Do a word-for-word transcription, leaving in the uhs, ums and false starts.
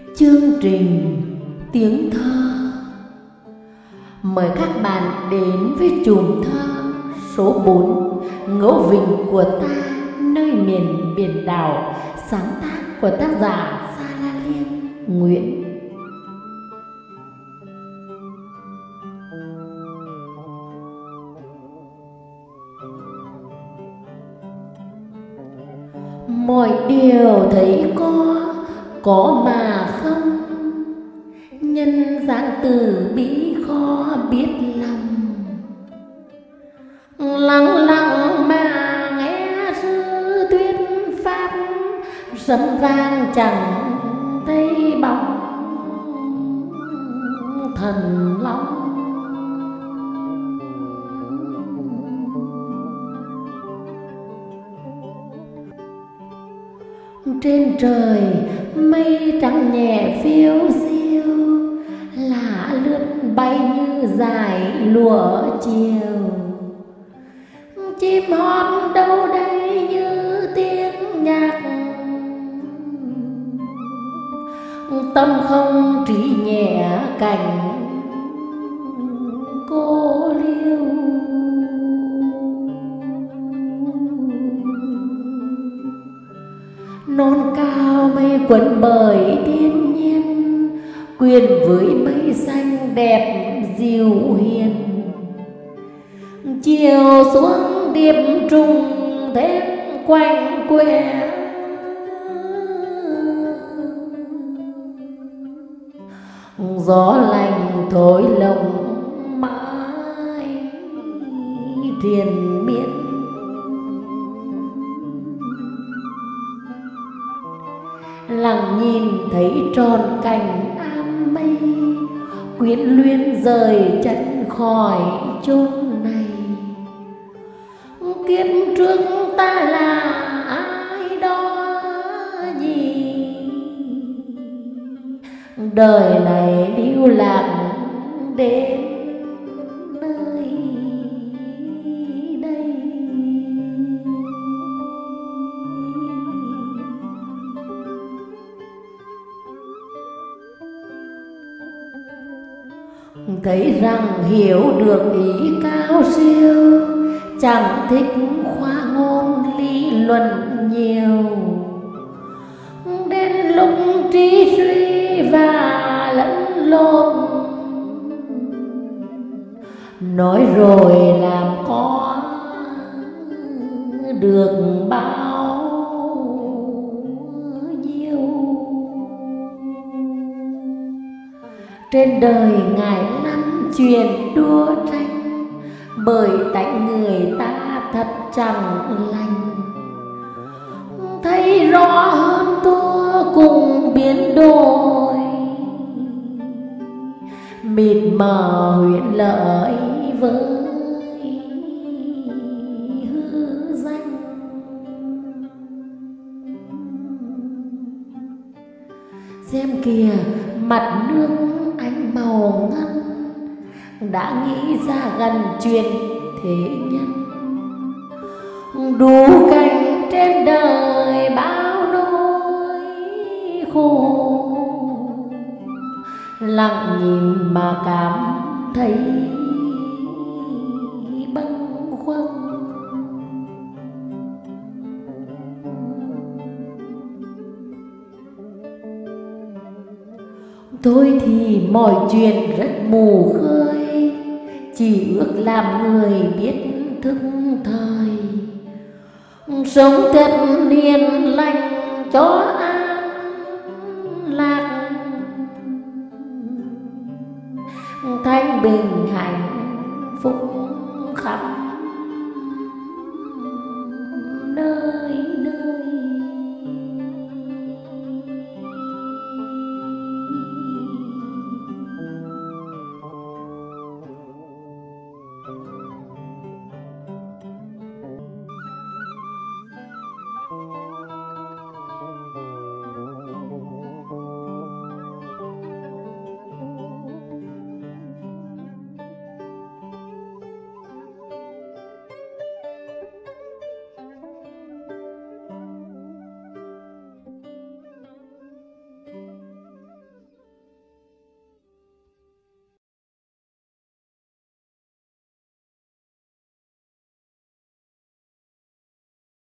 Chương trình Tiếng Thơ mời các bạn đến với chùm thơ số bốn Ngẫu Vịnh của ta nơi miền biển đảo, sáng tác của tác giả Sa La Liên Nguyễn. Mọi điều thấy có, có mà không, nhân gian từ bi khó biết lòng. Lặng lặng mà nghe sư thuyết pháp, sấm vang chẳng thấy bóng thần long. Trên trời mây trắng nhẹ phiêu diêu, lá lướt bay như dải lụa chiều. Chim hót đâu đây như tiếng nhạc, tâm không trí nhẹ cành cô liêu. Non cao mây quấn bởi thiên nhiên, quyện với mây xanh đẹp dịu hiền. Chiều xuống điệp trùng thêm quanh quẻ, gió lành thổi lộng mãi triền miên. Lặng nhìn thấy tròn cành am mây, quyến luyến rời chân khỏi chốn này. Kiếp trước ta là ai đó nhỉ, đời này lưu lạc đến nơi đây. Thấy rằng hiểu được ý cao siêu, chẳng thích khoa ngôn lý luận nhiều. Đến lúc trí suy và lẫn lộn, nói rồi làm có được bao nhiêu. Trên đời ngài lắm chuyện đua tranh, bởi tánh người ta thật chẳng lành. Thấy rõ hơn thua cùng biến đổi, mịt mờ huyễn lợi với hư danh. Xem kìa mặt nước ánh màu ngân, đã nghĩ ra gần chuyện thế nhân. Đủ cảnh trên đời bao nỗi khổ, lặng nhìn mà cảm thấy bâng khuâng. Tôi thì mọi chuyện rất mù khơi, chỉ ước làm người biết thức thời. Sống thật hiền lành cho an lạc, thanh bình hạnh phúc